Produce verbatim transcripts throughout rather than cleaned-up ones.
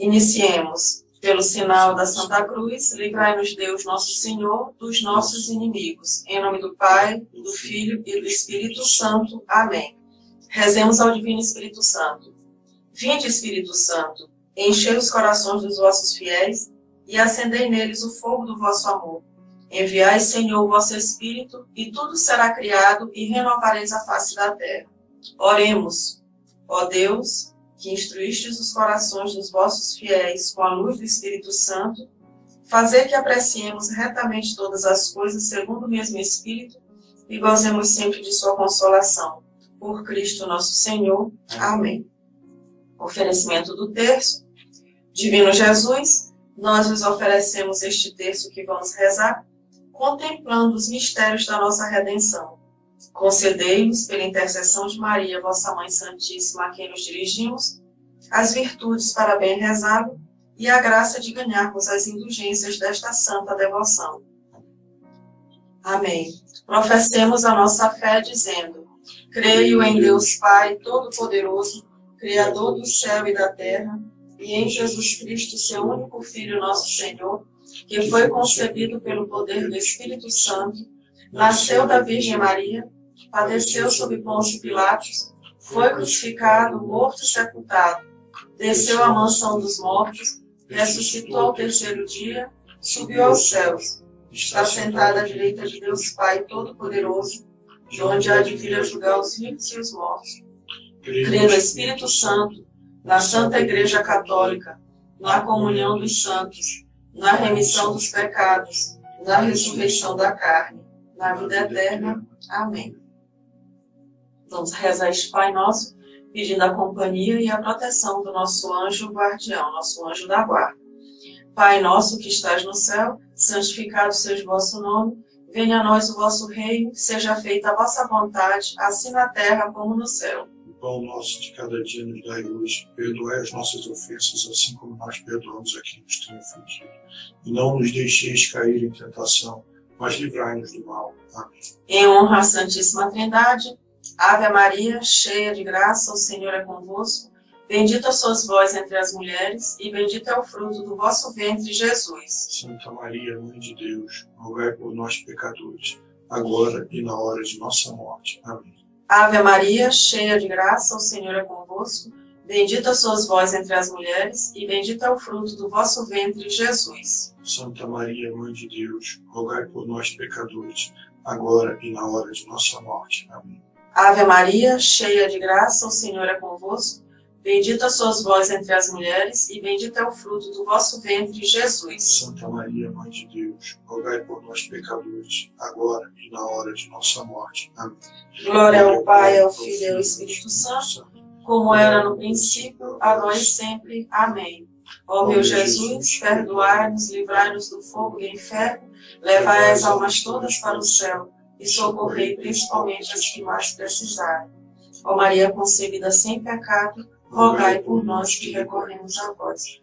Iniciemos. Pelo sinal da Santa Cruz, livrai-nos Deus nosso Senhor dos nossos inimigos. Em nome do Pai, do Filho e do Espírito Santo. Amém. Rezemos ao Divino Espírito Santo. Vinde, Espírito Santo, enchei os corações dos vossos fiéis e acendei neles o fogo do vosso amor. Enviai, Senhor, o vosso Espírito, e tudo será criado, e renovareis a face da terra. Oremos. Ó Deus, que instruístes os corações dos vossos fiéis com a luz do Espírito Santo, fazei que apreciemos retamente todas as coisas segundo o mesmo Espírito e gozemos sempre de sua consolação. Por Cristo nosso Senhor. Amém. Oferecimento do terço. Divino Jesus, nós vos oferecemos este terço que vamos rezar, contemplando os mistérios da nossa redenção. Concedei-nos, pela intercessão de Maria, vossa Mãe Santíssima, a quem nos dirigimos, as virtudes para bem rezá-lo e a graça de ganharmos as indulgências desta santa devoção. Amém. Professemos a nossa fé dizendo: creio em Deus Pai Todo-Poderoso, Criador do céu e da terra, e em Jesus Cristo, seu único Filho, nosso Senhor, que foi concebido pelo poder do Espírito Santo, nasceu da Virgem Maria, padeceu sob Pôncio Pilatos, foi crucificado, morto e sepultado, desceu à mansão dos mortos, ressuscitou ao terceiro dia, subiu aos céus, está sentado à direita de Deus Pai Todo-Poderoso, de onde há de vir a julgar os vivos e os mortos. Creio no Espírito Santo, na Santa Igreja Católica, na comunhão dos santos, na remissão dos pecados, na ressurreição da carne, na vida eterna. Amém. Vamos rezar este Pai Nosso, pedindo a companhia e a proteção do nosso anjo guardião, nosso anjo da guarda. Pai nosso que estás no céu, santificado seja o vosso nome, venha a nós o vosso reino, seja feita a vossa vontade, assim na terra como no céu. O pão nosso de cada dia nos dai hoje, perdoai as nossas ofensas, assim como nós perdoamos a quem nos tem ofendido. E não nos deixeis cair em tentação, mas livrai-nos do mal. Amém. Em honra à Santíssima Trindade, Ave Maria, cheia de graça, o Senhor é convosco. Bendita sois vós entre as mulheres, e bendito é o fruto do vosso ventre, Jesus. Santa Maria, Mãe de Deus, rogai por nós, pecadores, agora e na hora de nossa morte. Amém. Ave Maria, cheia de graça, o Senhor é convosco. Bendita sois vós entre as mulheres, e bendito é o fruto do vosso ventre, Jesus. Santa Maria, Mãe de Deus, rogai por nós, pecadores, agora e na hora de nossa morte. Amém. Ave Maria, cheia de graça, o Senhor é convosco. Bendita sois vós entre as mulheres, e bendito é o fruto do vosso ventre, Jesus. Santa Maria, Mãe de Deus, rogai por nós, pecadores, agora e na hora de nossa morte. Amém. Glória ao Pai, ao Filho e ao Espírito Santo, como era no princípio, agora e sempre. Amém. Ó meu Jesus, perdoai-nos, livrai-nos do fogo do inferno, levai as almas todas para o céu, e socorrei principalmente as que mais precisarem. Ó Maria concebida sem pecado, rogai por nós que recorremos a vós.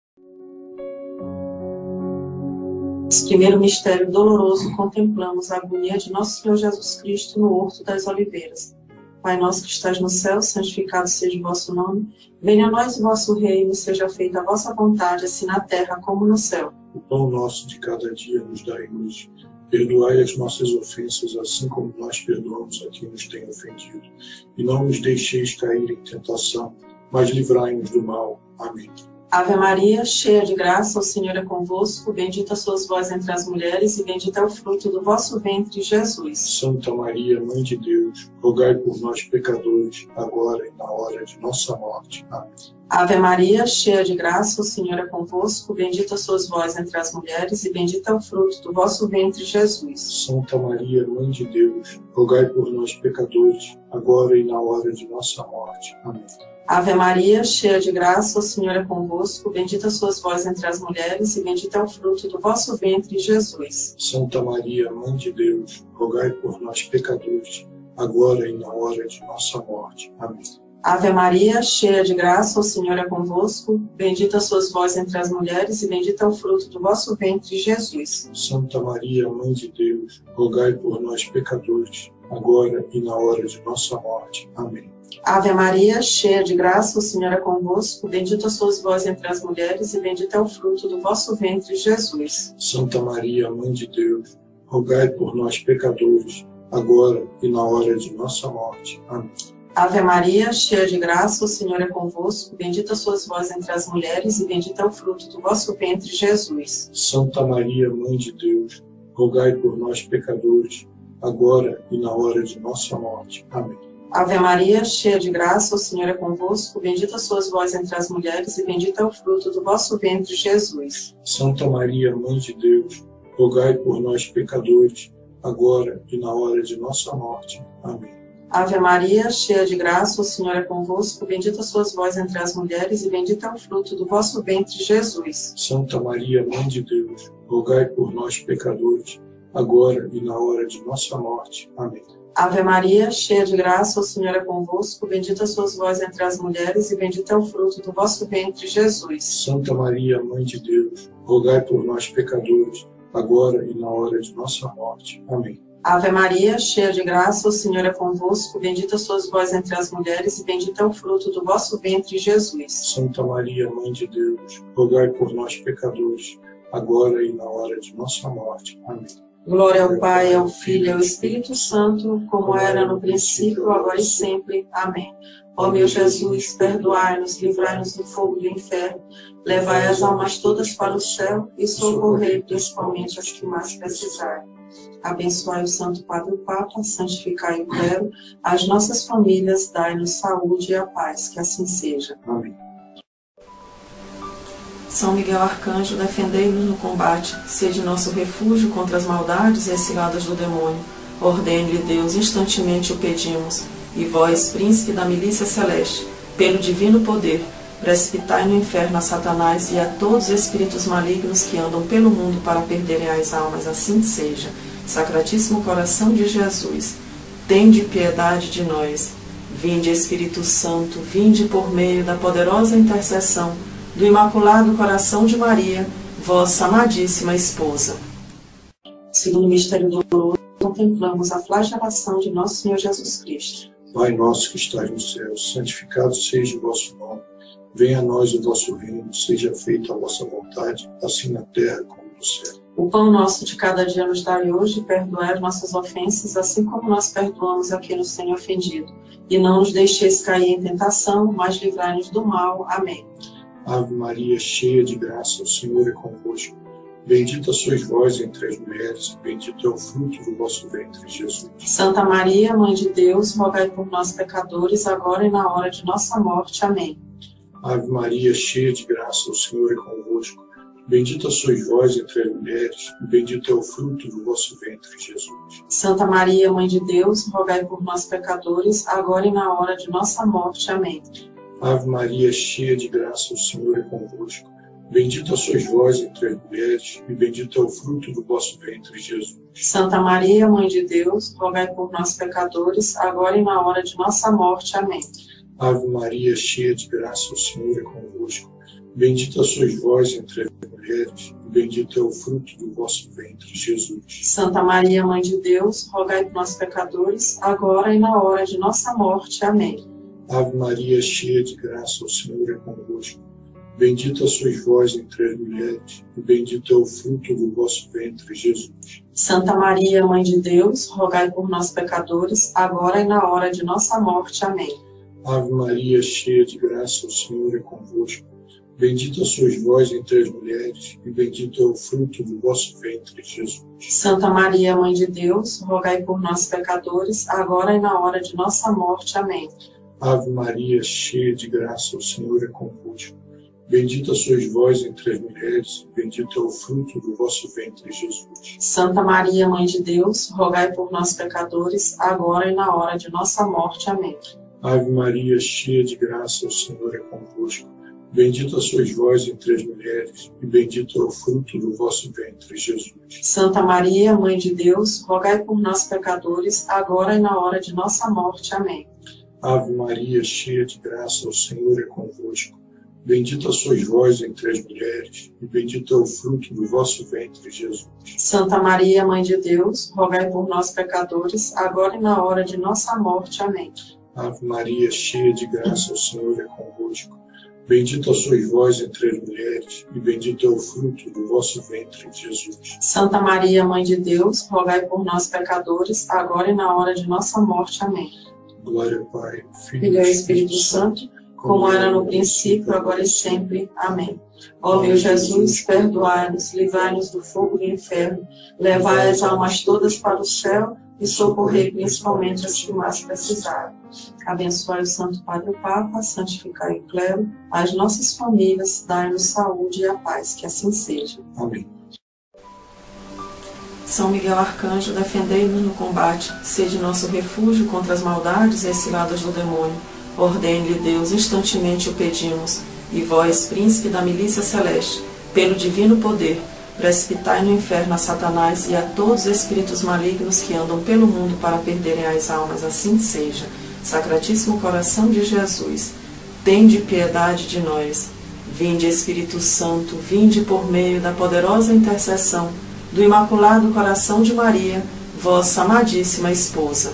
Nesse primeiro mistério doloroso, contemplamos a agonia de nosso Senhor Jesus Cristo no Horto das Oliveiras. Pai nosso que estás no céu, santificado seja o vosso nome. Venha a nós o vosso reino, seja feita a vossa vontade, assim na terra como no céu. O pão nosso de cada dia nos dai hoje. Perdoai as nossas ofensas, assim como nós perdoamos a quem nos tem ofendido. E não nos deixeis cair em tentação, mas livrai-nos do mal. Amém. Ave Maria, cheia de graça, o Senhor é convosco. Bendita sois vós entre as mulheres, e bendito é o fruto do vosso ventre, Jesus. Santa Maria, Mãe de Deus, rogai por nós, pecadores, agora e na hora de nossa morte. Amém. Ave Maria, cheia de graça, o Senhor é convosco. Bendita sois vós entre as mulheres, e bendito é o fruto do vosso ventre, Jesus. Santa Maria, Mãe de Deus, rogai por nós, pecadores, agora e na hora de nossa morte. Amém. Ave Maria, cheia de graça, o Senhor é convosco. Bendita sois vós entre as mulheres, e bendito é o fruto do vosso ventre, Jesus. Santa Maria, Mãe de Deus, rogai por nós, pecadores, agora e na hora de nossa morte. Amém. Ave Maria, cheia de graça, o Senhor é convosco. Bendita sois vós entre as mulheres, e bendito é o fruto do vosso ventre, Jesus. Santa Maria, Mãe de Deus, rogai por nós, pecadores, agora e na hora de nossa morte. Amém. Ave Maria, cheia de graça, o Senhor é convosco. Bendita sois vós entre as mulheres, e bendito é o fruto do vosso ventre, Jesus. Santa Maria, Mãe de Deus, rogai por nós, pecadores, agora e na hora de nossa morte. Amém. Ave Maria, cheia de graça, o Senhor é convosco. Bendita sois vós entre as mulheres, e bendito é o fruto do vosso ventre, Jesus. Santa Maria, Mãe de Deus, rogai por nós, pecadores, agora e na hora de nossa morte. Amém. Ave Maria, cheia de graça, o Senhor é convosco. Bendita sois vós entre as mulheres, e bendito é o fruto do vosso ventre, Jesus. Santa Maria, Mãe de Deus, rogai por nós, pecadores, agora e na hora de nossa morte. Amém. Ave Maria, cheia de graça, o Senhor é convosco. Bendita sois vós entre as mulheres, e bendito é o fruto do vosso ventre, Jesus. Santa Maria, Mãe de Deus, rogai por nós, pecadores, agora e na hora de nossa morte. Amém. Ave Maria, cheia de graça, o Senhor é convosco. Bendita sois vós entre as mulheres, e bendito é o fruto do vosso ventre, Jesus. Santa Maria, Mãe de Deus, rogai por nós, pecadores, agora e na hora de nossa morte. Amém. Ave Maria, cheia de graça, o Senhor é convosco. Bendita sois vós entre as mulheres, e bendito é o fruto do vosso ventre, Jesus. Santa Maria, Mãe de Deus, rogai por nós, pecadores, agora e na hora de nossa morte. Amém. Glória ao Pai, ao Filho e ao Espírito Santo, como era no princípio, agora e sempre. Amém. Ó meu Jesus, perdoai-nos, livrai-nos do fogo do inferno, levai as almas todas para o céu e socorrei principalmente as que mais precisarem. Abençoai o Santo Padre o Papa, santificai o clero, as nossas famílias, dai-nos saúde e a paz, que assim seja. Amém. São Miguel Arcanjo, defendei-nos no combate, seja nosso refúgio contra as maldades e as ciladas do demônio. Ordene-lhe Deus, instantemente o pedimos. E vós, príncipe da milícia celeste, pelo divino poder, precipitai no inferno a Satanás e a todos os espíritos malignos que andam pelo mundo para perderem as almas, assim seja. Sacratíssimo coração de Jesus, tende piedade de nós. Vinde, Espírito Santo, vinde por meio da poderosa intercessão do Imaculado Coração de Maria, vossa amadíssima esposa. Segundo o mistério doloroso, contemplamos a flagelação de nosso Senhor Jesus Cristo. Pai nosso que estás no céu, santificado seja o vosso nome. Venha a nós o vosso reino, seja feita a vossa vontade, assim na terra como no céu. O pão nosso de cada dia nos dai hoje, perdoai as nossas ofensas, assim como nós perdoamos a quem nos tem ofendido. E não nos deixeis cair em tentação, mas livrai-nos do mal. Amém. Ave Maria, cheia de graça, o Senhor é convosco. Bendita sois vós entre as mulheres, e bendito é o fruto do vosso ventre, Jesus. Santa Maria, Mãe de Deus, rogai por nós, pecadores, agora e na hora de nossa morte. Amém. Ave Maria, cheia de graça, o Senhor é convosco. Bendita sois vós entre as mulheres, e bendito é o fruto do vosso ventre, Jesus. Santa Maria, Mãe de Deus, rogai por nós, pecadores, agora e na hora de nossa morte. Amém. Ave Maria, cheia de graça, o Senhor é convosco. Bendita sois vós entre as mulheres, e bendito é o fruto do vosso ventre, Jesus. Santa Maria, Mãe de Deus, rogai por nós, pecadores, agora e na hora de nossa morte. Amém. Ave Maria, cheia de graça, o Senhor é convosco. Bendita sois vós entre as mulheres, e bendito é o fruto do vosso ventre, Jesus. Santa Maria, Mãe de Deus, rogai por nós, pecadores, agora e na hora de nossa morte. Amém. Ave Maria, cheia de graça, o Senhor é convosco. Bendita sois vós entre as mulheres, e bendito é o fruto do vosso ventre, Jesus. Santa Maria, Mãe de Deus, rogai por nós, pecadores, agora e na hora de nossa morte. Amém. Ave Maria, cheia de graça, o Senhor é convosco. Bendita sois vós entre as mulheres, e bendito é o fruto do vosso ventre, Jesus. Santa Maria, Mãe de Deus, rogai por nós, pecadores, agora e na hora de nossa morte. Amém. Ave Maria, cheia de graça, o Senhor é convosco. Bendita sois vós entre as mulheres, e bendito é o fruto do vosso ventre, Jesus. Santa Maria, Mãe de Deus, rogai por nós, pecadores, agora e na hora de nossa morte. Amém. Ave Maria, cheia de graça, o Senhor é convosco. Bendita sois vós entre as mulheres, e bendito é o fruto do vosso ventre, Jesus. Santa Maria, Mãe de Deus, rogai por nós, pecadores, agora e na hora de nossa morte. Amém. Ave Maria, cheia de graça, o Senhor é convosco. Bendita sois vós entre as mulheres, e bendito é o fruto do vosso ventre, Jesus. Santa Maria, Mãe de Deus, rogai por nós, pecadores, agora e na hora de nossa morte. Amém. Ave Maria, cheia de graça, o Senhor é convosco. Bendita sois vós entre as mulheres, e bendito é o fruto do vosso ventre, Jesus. Santa Maria, Mãe de Deus, rogai por nós, pecadores, agora e na hora de nossa morte. Amém. Glória ao Pai, Filho e ao Espírito Santo, como era no princípio, agora e sempre. Amém. Ó meu Jesus, perdoai-nos, livrai-nos do fogo do inferno, levai as almas todas para o céu e socorrei principalmente as que mais precisarem. Abençoai o Santo Padre o Papa, santificai o clero, as nossas famílias, dai-nos saúde e a paz, que assim seja. Amém. São Miguel Arcanjo, defendei-nos no combate, sede nosso refúgio contra as maldades e as ciladas do demônio. Ordene-lhe Deus, instantemente o pedimos, e vós, príncipe da milícia celeste, pelo divino poder, precipitai no inferno a Satanás e a todos os espíritos malignos que andam pelo mundo para perderem as almas, assim seja. Sacratíssimo coração de Jesus, tende piedade de nós. Vinde, Espírito Santo, vinde por meio da poderosa intercessão do Imaculado Coração de Maria, vossa amadíssima esposa.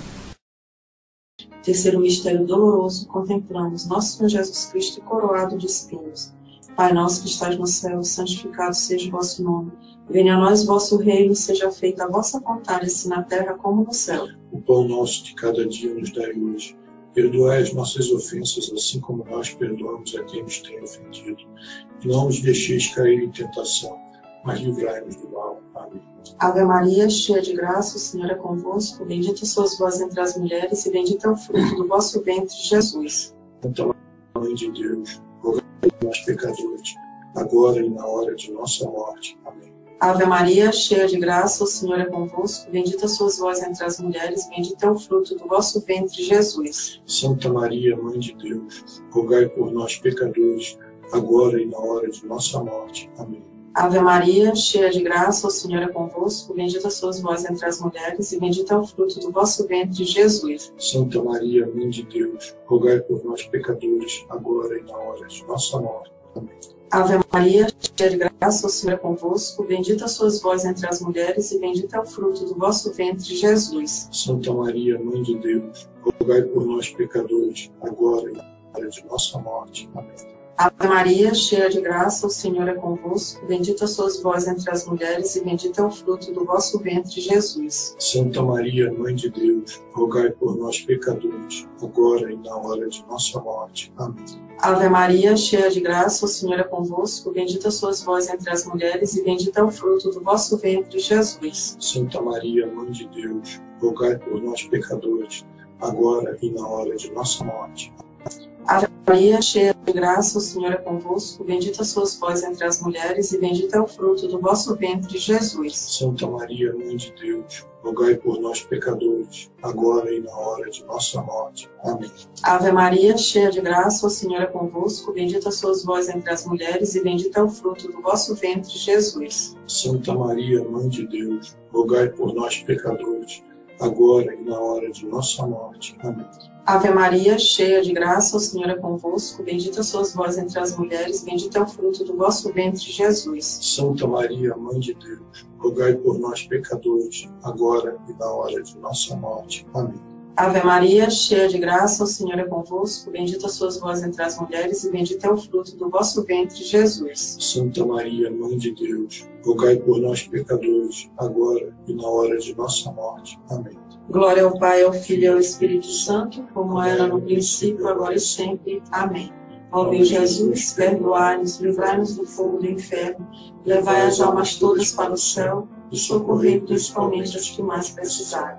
Terceiro mistério doloroso, contemplamos nosso Senhor Jesus Cristo coroado de espinhos. Pai nosso que estás no céu, santificado seja o vosso nome. Venha a nós o vosso reino, seja feita a vossa vontade, assim na terra como no céu. O pão nosso de cada dia nos dai hoje. Perdoai as nossas ofensas, assim como nós perdoamos a quem nos tem ofendido. E não nos deixeis cair em tentação, mas livrai-nos do mal. Amém. Ave Maria, cheia de graça, o Senhor é convosco. Bendita sois vós entre as mulheres, e bendito é o fruto do vosso ventre, Jesus. Santa Mãe de Deus, rogai por nós, pecadores, agora e na hora de nossa morte. Amém. Ave Maria, cheia de graça, o Senhor é convosco. Bendita sois vós entre as mulheres, bendito é o fruto do vosso ventre, Jesus. Santa Maria, Mãe de Deus, rogai por nós, pecadores, agora e na hora de nossa morte. Amém. Ave Maria, cheia de graça, o Senhor é convosco. Bendita sois vós entre as mulheres, e bendito é o fruto do vosso ventre, Jesus. Santa Maria, Mãe de Deus, rogai por nós, pecadores, agora e na hora de nossa morte. Amém. Ave Maria, cheia de graça, o Senhor é convosco. Bendita sois vós entre as mulheres, e bendito é o fruto do vosso ventre, Jesus. Santa Maria, Mãe de Deus, rogai por nós, pecadores, agora e na hora de nossa morte. Amém. Ave Maria, cheia de graça, o Senhor é convosco. Bendita sois vós entre as mulheres, e bendito é o fruto do vosso ventre, Jesus. Santa Maria, Mãe de Deus, rogai por nós, pecadores, agora e na hora de nossa morte. Amém. Ave Maria, cheia de graça, o Senhor é convosco. Bendita sois vós entre as mulheres, e bendito é o fruto do vosso ventre, Jesus. Santa Maria, Mãe de Deus, rogai por nós, pecadores, agora e na hora de nossa morte. Ave Maria, cheia de graça, o Senhor é convosco. Bendita sois vós entre as mulheres, e bendito é o fruto do vosso ventre, Jesus. Santa Maria, Mãe de Deus, rogai por nós, pecadores, agora e na hora de nossa morte. Amém. Ave Maria, cheia de graça, o Senhor é convosco. Bendita sois vós entre as mulheres, e bendito é o fruto do vosso ventre, Jesus. Santa Maria, Mãe de Deus, rogai por nós, pecadores, agora e na hora de nossa morte. Amém. Ave Maria, cheia de graça, o Senhor é convosco. Bendita sois vós entre as mulheres, bendito é o fruto do vosso ventre, Jesus. Santa Maria, Mãe de Deus, rogai por nós, pecadores, agora e na hora de nossa morte. Amém. Ave Maria, cheia de graça, o Senhor é convosco. Bendita sois vós entre as mulheres, e bendito é o fruto do vosso ventre, Jesus. Santa Maria, Mãe de Deus, rogai por nós, pecadores, agora e na hora de nossa morte. Amém. Glória ao Pai, ao Filho e ao Espírito Santo, como era no princípio, agora e sempre. Amém. Ó meu Jesus, perdoai-nos, livrai-nos do fogo do inferno, levai as almas todas para o céu e socorrei principalmente as que mais precisarem.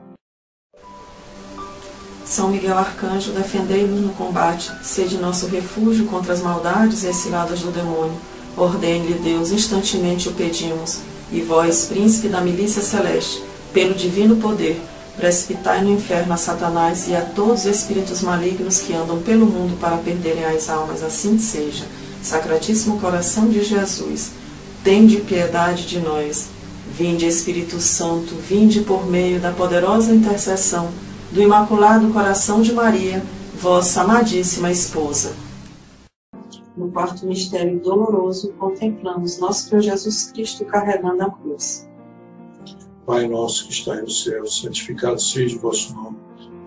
São Miguel Arcanjo, defendei-nos no combate, sede nosso refúgio contra as maldades e as ciladas do demônio. Ordene-lhe Deus, instantemente o pedimos, e vós, príncipe da milícia celeste, pelo divino poder, precipitai no inferno a Satanás e a todos os espíritos malignos que andam pelo mundo para perderem as almas, assim seja. Sacratíssimo coração de Jesus, tende piedade de nós. Vinde, Espírito Santo, vinde por meio da poderosa intercessão do Imaculado Coração de Maria, vossa amadíssima esposa. No quarto mistério doloroso, contemplamos nosso Senhor Jesus Cristo carregando a cruz. Pai nosso que estais no céu, santificado seja o vosso nome.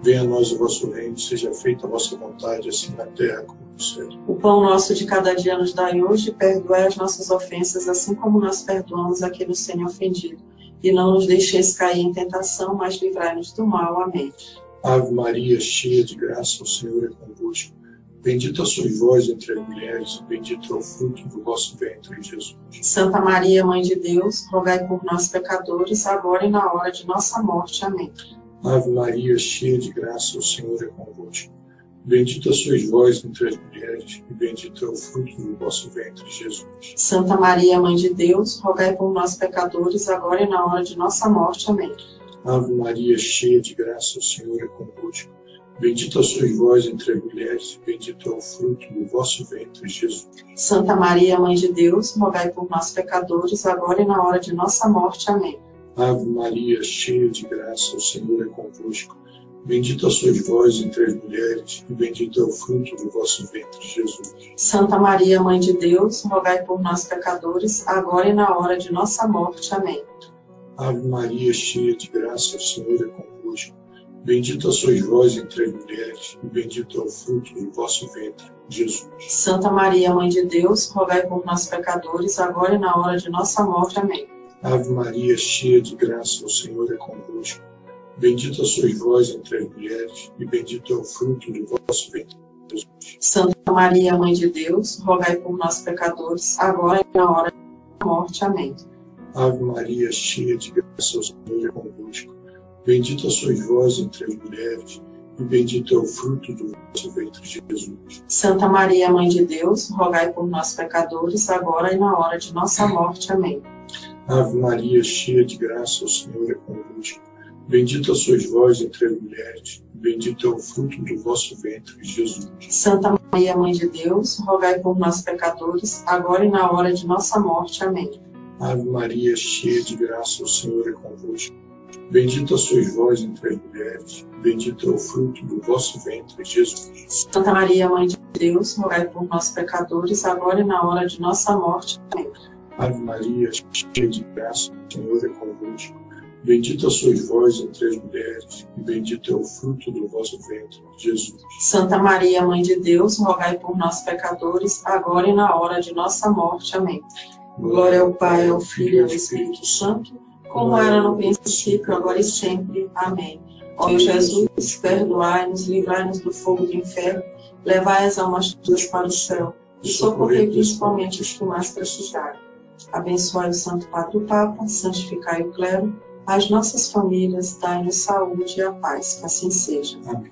Venha a nós o vosso reino, seja feita a vossa vontade, assim na terra como no céu. O pão nosso de cada dia nos dai hoje, e perdoai as nossas ofensas, assim como nós perdoamos a quem nos tem ofendido. E não nos deixeis cair em tentação, mas livrai-nos do mal. Amém. Ave Maria, cheia de graça, o Senhor é convosco. Bendita sois vós entre as mulheres, e bendito é o fruto do vosso ventre, Jesus. Santa Maria, Mãe de Deus, rogai por nós, pecadores, agora e na hora de nossa morte. Amém. Ave Maria, cheia de graça, o Senhor é convosco. Bendita sois vós entre as mulheres, e bendito é o fruto do vosso ventre, Jesus. Santa Maria, Mãe de Deus, rogai por nós, pecadores, agora e na hora de nossa morte. Amém. Ave Maria, cheia de graça, o Senhor é convosco. Bendita sois vós entre as mulheres, e bendito é o fruto do vosso ventre, Jesus. Santa Maria, Mãe de Deus, rogai por nós, pecadores, agora e na hora de nossa morte. Amém. Ave Maria, cheia de graça, o Senhor é convosco. Bendita sois vós entre as mulheres, e bendito é o fruto do vosso ventre, Jesus. Santa Maria, Mãe de Deus, rogai por nós, pecadores, agora e na hora de nossa morte. Amém. Ave Maria, cheia de graça, o Senhor é convosco. Bendita sois vós entre as mulheres, e bendito é o fruto do vosso ventre, Jesus. Santa Maria, Mãe de Deus, rogai por nós, pecadores, agora e na hora de nossa morte. Amém. Ave Maria, cheia de graça, o Senhor é convosco. Bendita sois vós entre as mulheres, e bendito é o fruto do vosso ventre, Jesus. Santa Maria, Mãe de Deus, rogai por nós, pecadores, agora e na hora de nossa morte. Amém. Ave Maria, cheia de graça, o Senhor é convosco. Bendita sois vós entre as mulheres, e bendito é o fruto do vosso ventre, Jesus. Santa Maria, Mãe de Deus, rogai por nós, pecadores, agora e na hora de nossa morte. Amém. Ave Maria, cheia de graça, o Senhor é convosco. Bendita sois vós entre as mulheres, e bendito é o fruto do vosso ventre, Jesus. Santa Maria, Mãe de Deus, rogai por nós, pecadores, agora e na hora de nossa morte. Amém. Ave Maria, cheia de graça, o Senhor é convosco. Bendita sois vós entre as mulheres, e bendito é o fruto do vosso ventre, Jesus. Santa Maria, Mãe de Deus, rogai por nós, pecadores, agora e na hora de nossa morte. Amém. Ave Maria, cheia de graça, o Senhor é convosco. Bendita sois vós entre as mulheres, e bendito é o fruto do vosso ventre, Jesus. Santa Maria, Mãe de Deus, rogai por nós, pecadores, agora e na hora de nossa morte. Amém. Glória ao Pai, ao Filho e ao Espírito Santo, como era no princípio, agora e sempre. Amém. Ó meu Jesus, perdoai-nos, livrai-nos do fogo do inferno, levai as almas todas para o céu, e socorrei principalmente os que mais precisarem. Abençoai o Santo Padre o Papa, santificai o clero, as nossas famílias, dai-nos saúde e a paz, que assim seja. Amém.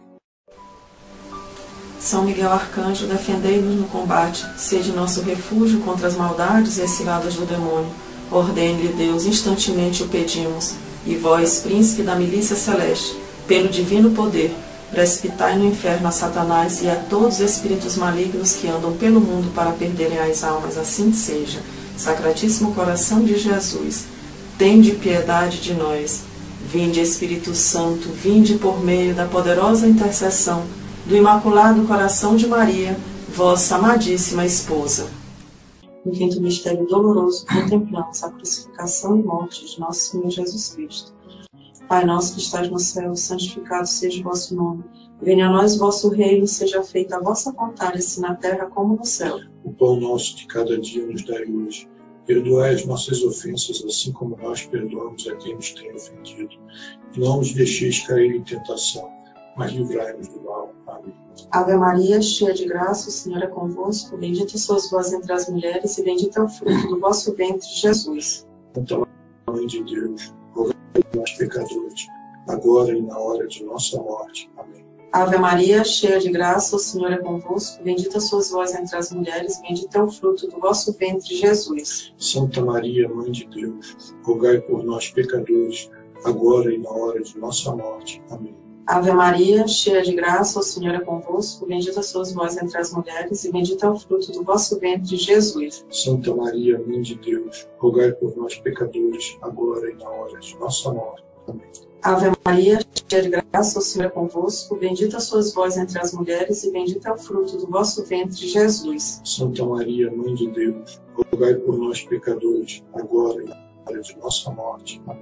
São Miguel Arcanjo, defendei-nos no combate, sede nosso refúgio contra as maldades e as ciladas do demônio. Ordene-lhe Deus, instantemente o pedimos, e vós, príncipe da milícia celeste, pelo divino poder, precipitai no inferno a Satanás e a todos os espíritos malignos que andam pelo mundo para perderem as almas, assim seja. Sacratíssimo coração de Jesus, tende piedade de nós. Vinde, Espírito Santo, vinde por meio da poderosa intercessão do Imaculado Coração de Maria, vossa amadíssima esposa. No quinto mistério doloroso, contemplamos a crucificação e morte de nosso Senhor Jesus Cristo. Pai nosso que estás no céu, santificado seja o vosso nome. Venha a nós o vosso reino, seja feita a vossa vontade, assim na terra como no céu. O pão nosso de cada dia nos dai hoje. Perdoai as nossas ofensas, assim como nós perdoamos a quem nos tem ofendido. E não nos deixeis cair em tentação, mas livrai-nos do mal. Amém. Ave Maria, cheia de graça, o Senhor é convosco. Bendita sois vós entre as mulheres, e bendito é o fruto do vosso ventre, Jesus. Santa Mãe de Deus, rogai por nós, pecadores, agora e na hora de nossa morte. Amém. Ave Maria, cheia de graça, o Senhor é convosco. Bendita sois vós entre as mulheres, bendito é o fruto do vosso ventre, Jesus. Santa Maria, Mãe de Deus, rogai por nós, pecadores, agora e na hora de nossa morte. Amém. Ave Maria, cheia de graça, o Senhor é convosco. Bendita sois vós entre as mulheres, e bendito é o fruto do vosso ventre, Jesus. Santa Maria, Mãe de Deus, rogai por nós, pecadores, agora e na hora de nossa morte. Amém. Ave Maria, cheia de graça, o Senhor é convosco. Bendita sois vós entre as mulheres, e bendito é o fruto do vosso ventre, Jesus. Santa Maria, Mãe de Deus, rogai por nós, pecadores, agora e na hora de nossa morte. Amém.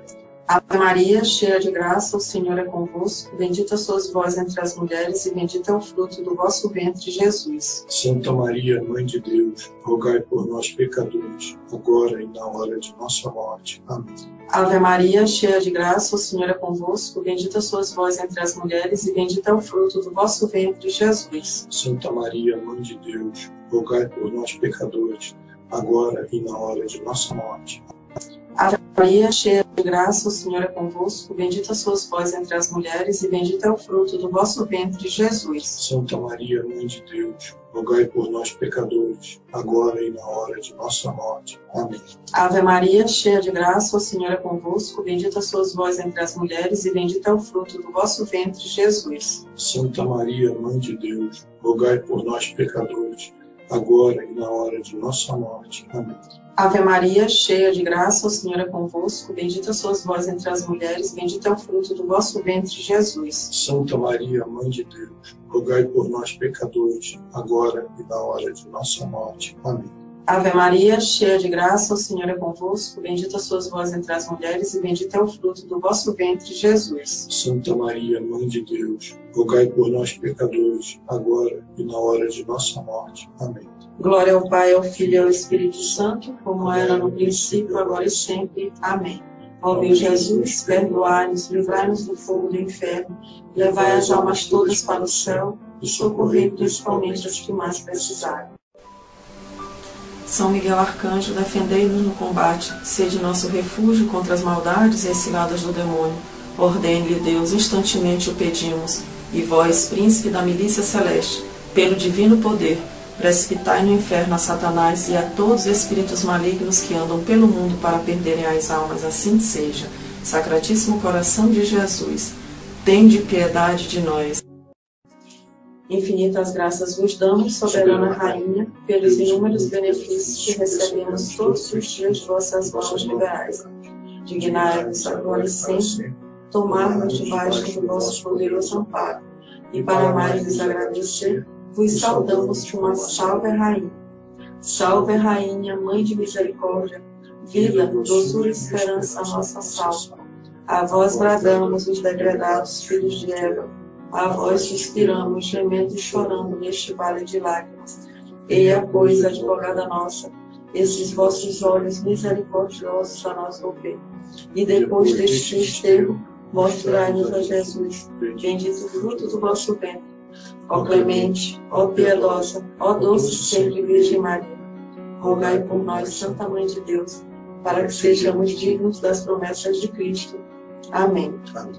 Ave Maria, cheia de graça, o Senhor é convosco. Bendita sois vós entre as mulheres, e bendito é o fruto do vosso ventre, Jesus. Santa Maria, Mãe de Deus, rogai por nós, pecadores, agora e na hora de nossa morte. Amém. Ave Maria, cheia de graça, o Senhor é convosco. Bendita sois vós entre as mulheres, e bendito é o fruto do vosso ventre, Jesus. Santa Maria, Mãe de Deus, rogai por nós, pecadores, agora e na hora de nossa morte. Ave Maria, cheia de graça, o Senhor é convosco. Bendita sois vós entre as mulheres, e bendito é o fruto do vosso ventre, Jesus. Santa Maria, Mãe de Deus, rogai por nós, pecadores, agora e na hora de nossa morte. Amém. Ave Maria, cheia de graça, o Senhor é convosco. Bendita sois vós entre as mulheres, e bendito é o fruto do vosso ventre, Jesus. Santa Maria, Mãe de Deus, rogai por nós, pecadores, agora e na hora de nossa morte. Amém. Ave Maria, cheia de graça, o Senhor é convosco. Bendita sois vós entre as mulheres, bendito é o fruto do vosso ventre, Jesus. Santa Maria, Mãe de Deus, rogai por nós, pecadores, agora e na hora de nossa morte. Amém. Ave Maria, cheia de graça, o Senhor é convosco. Bendita sois vós entre as mulheres, e bendito é o fruto do vosso ventre, Jesus. Santa Maria, Mãe de Deus, rogai por nós, pecadores, agora e na hora de nossa morte. Amém. Glória ao Pai, ao Filho e ao Espírito Santo, como era no princípio, agora e sempre. Amém. Ó meu Jesus, perdoai-nos, livrai-nos do fogo do inferno, levai as almas todas para o céu e socorrei principalmente as que mais precisarem. São Miguel Arcanjo, defendei-nos no combate, sede nosso refúgio contra as maldades e as ciladas do demônio. Ordene-lhe Deus, instantemente o pedimos, e vós, príncipe da milícia celeste, pelo divino poder, precipitai no inferno a Satanás e a todos os espíritos malignos que andam pelo mundo para perderem as almas, assim seja. Sacratíssimo coração de Jesus, tende piedade de nós. Infinitas graças vos damos, soberana Rainha, pelos inúmeros benefícios que recebemos todos os dias de vossas mãos liberais. Dignai-vos agora e sempre tomar-nos debaixo do vosso poderoso amparo, e para mais vos agradecer, vos saudamos com uma salve Rainha. Salve Rainha, Mãe de Misericórdia, vida, doçura e esperança, nossa salva. A vós bradamos os degredados filhos de Eva, a vós suspiramos, gemendo e chorando neste vale de lágrimas. Eia, pois, advogada nossa, esses vossos olhos misericordiosos a nós volver. E depois deste desterro, mostrai-nos a Jesus, bendito o fruto do vosso ventre. Ó clemente, ó piedosa, ó doce sempre Virgem Maria, rogai por nós, Santa Mãe de Deus, para que sejamos dignos das promessas de Cristo. Amém.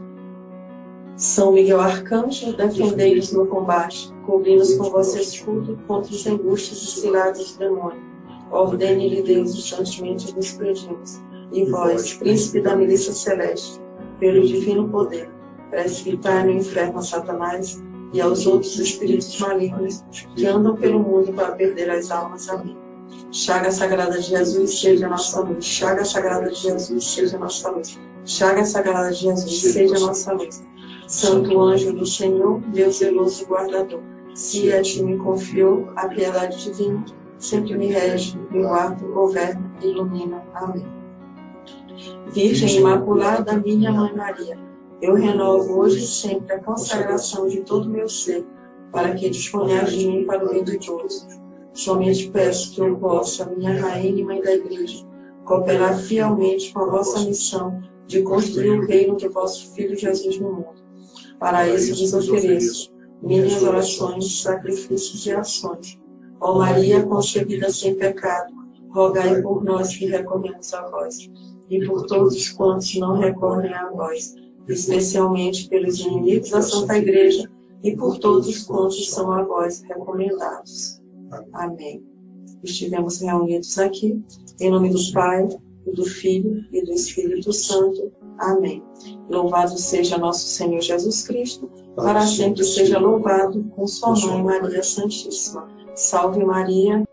São Miguel Arcanjo, defendei-nos no combate, cobri-nos com vosso escudo contra os embustes e ciladas do demônio. Ordene-lhe Deus, instantemente vos pedimos, e vós, príncipe da milícia celeste, pelo divino poder, precipitai no inferno a Satanás e aos outros espíritos malignos que andam pelo mundo para perder as almas. Amém. Chaga sagrada de Jesus, seja nossa luz. Chaga sagrada de Jesus, seja nossa luz. Chaga sagrada de Jesus, seja nossa luz. Santo anjo do Senhor, Deus zeloso e guardador, se a ti me confiou a piedade divina, sempre me rege, me guarda, governa e ilumina. Amém. Virgem Imaculada, minha Mãe Maria, eu renovo hoje e sempre a consagração de todo o meu ser, para que disponhais de mim para o bem de todos. Somente peço que eu possa, minha Rainha e Mãe da Igreja, cooperar fielmente com a vossa missão de construir o reino de vosso Filho Jesus no mundo. Para isso vos ofereço minhas orações, sacrifícios e ações. Ó Maria concebida sem pecado, rogai por nós que recorremos a vós, e por todos quantos não recorrem a vós, especialmente pelos inimigos da Santa Igreja, e por todos quantos são a vós recomendados. Amém. Estivemos reunidos aqui, em nome do Pai, e do Filho, e do Espírito Santo. Amém. Louvado seja nosso Senhor Jesus Cristo, para sempre seja louvado com sua Mãe Maria Santíssima. Salve Maria.